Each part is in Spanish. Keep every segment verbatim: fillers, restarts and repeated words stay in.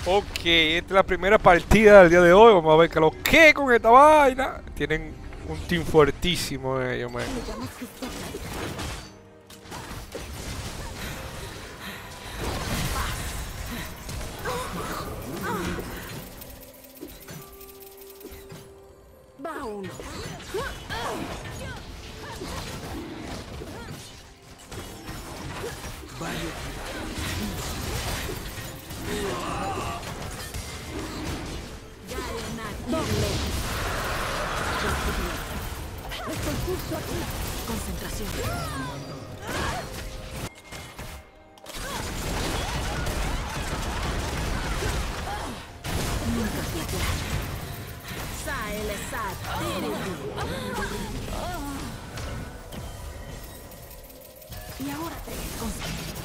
Ok, esta es la primera partida del día de hoy. Vamos a ver que lo que con esta vaina. Tienen un team fuertísimo ellos, man. Va uno. Doble. Estoy justo aquí. Concentración. Nunca flaquear. Sael Esat. Y ahora te concentra.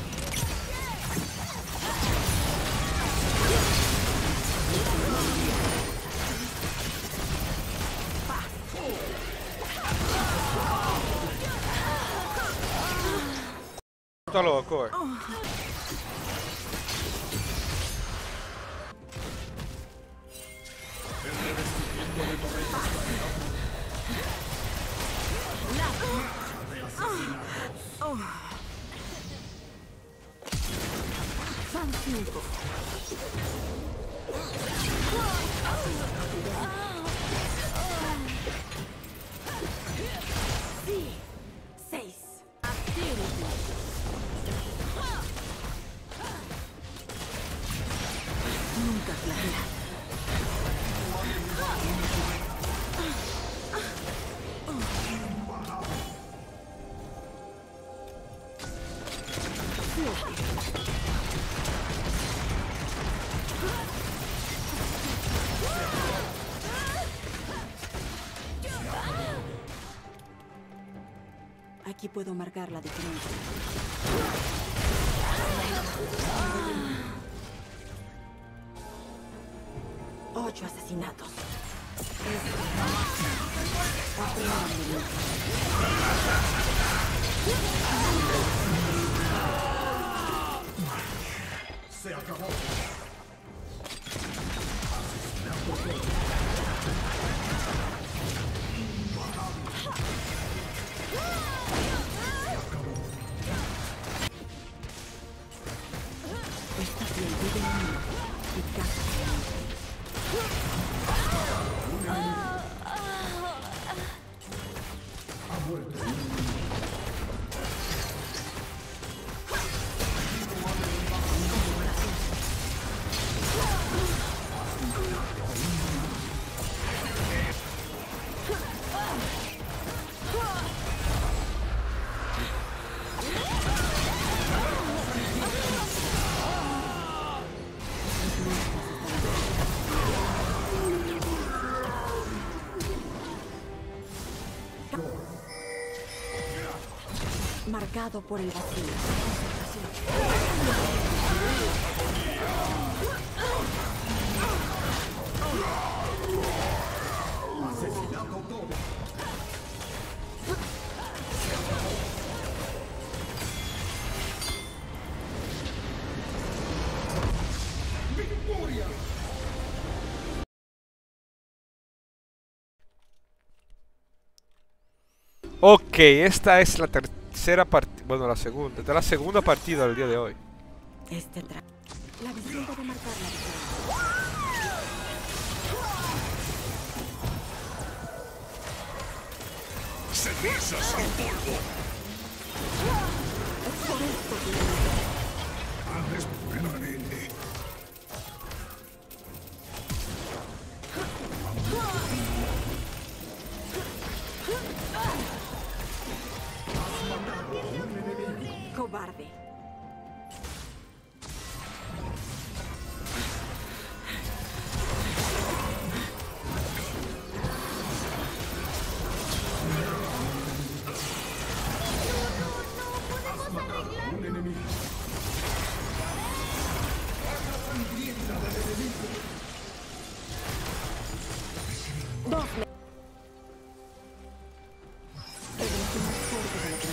Está loco, eh. Van cinco. Sí. Seis. Nunca flaquear. Aquí puedo marcar la diferencia. Ocho asesinatos. Se acabó. Esta piel vive en mí y caza. Ha muerto. Marcado por el vacío. Asesinato doble. ¡Victoria! Ok, esta es la tercera partida. Bueno, la segunda. Esta es la segunda partida del día de hoy. Este tra... La visión puede marcar la diferencia. ¡Cenizas al polvo! Es por esto que... ¡Antes permanente! Cobarde. Un enemigo. Dos. Eres más fuerte de lo que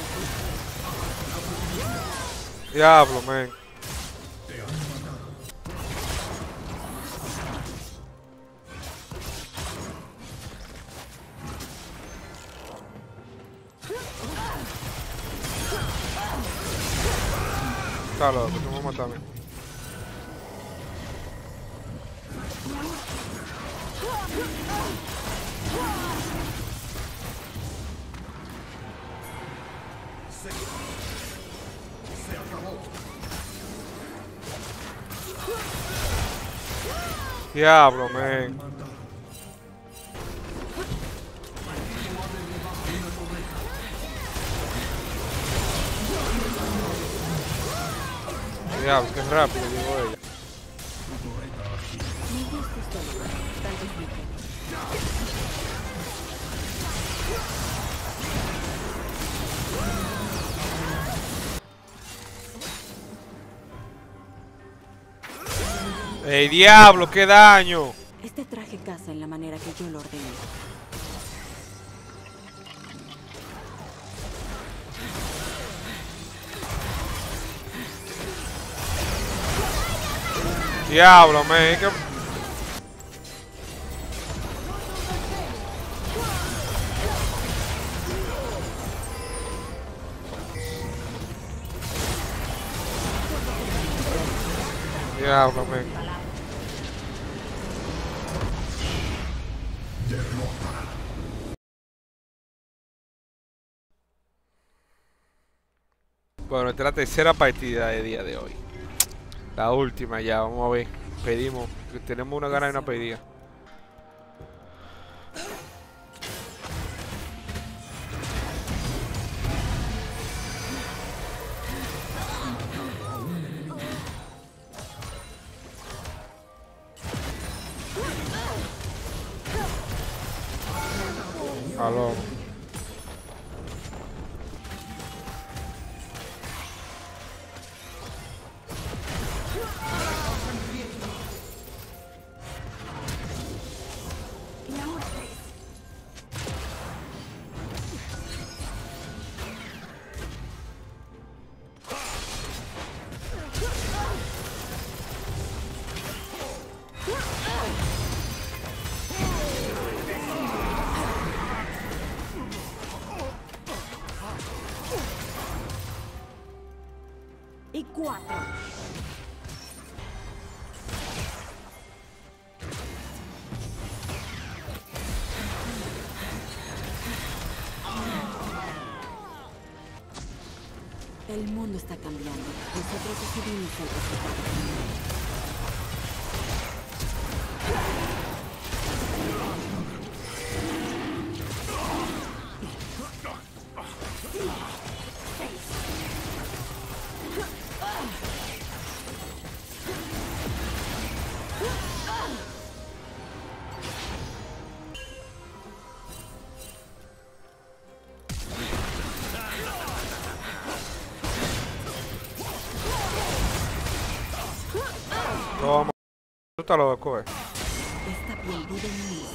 me Diablo, man. Está loco, tú me vas a matar a mí. Se, se acabó. Diablo, man. Diablo, qué rápido llegó ella. Me gusta este lugar. Tal vez me quede. ¡Ey, diablo, qué daño! Este traje caza en la manera que yo lo ordené. Diablo, man. Que... Diablo, man. Bueno, esta es la tercera partida del día de hoy. La última ya, vamos a ver. Pedimos, tenemos una gana y una pedida. Aló. Y cuatro. El mundo está cambiando. Nosotros decidimos el resultado. Toma. Tú estás loco, eh. Esta piel vive en mí.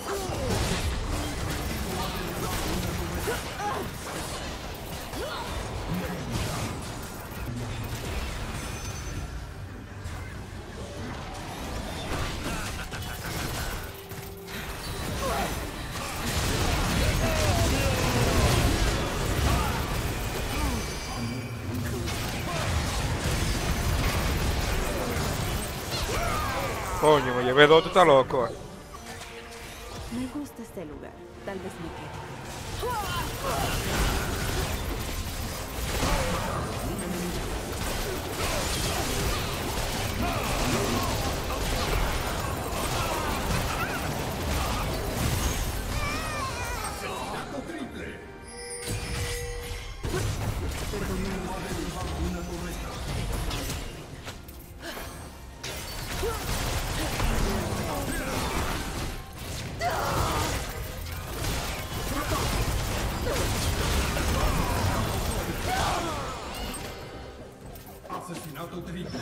Coño, me llevé dos, tú estás loco, eh. Me gusta este lugar. Tal vez me quede. Asesinato triple.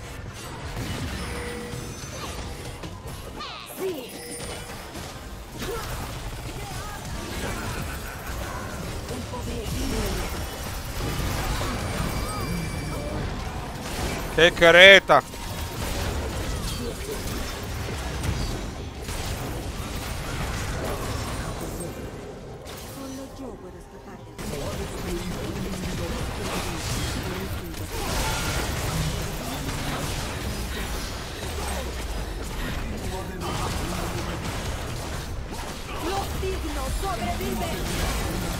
Sí. ¡Qué careta! Solo yo puedo escapar del Los dignos sobreviven.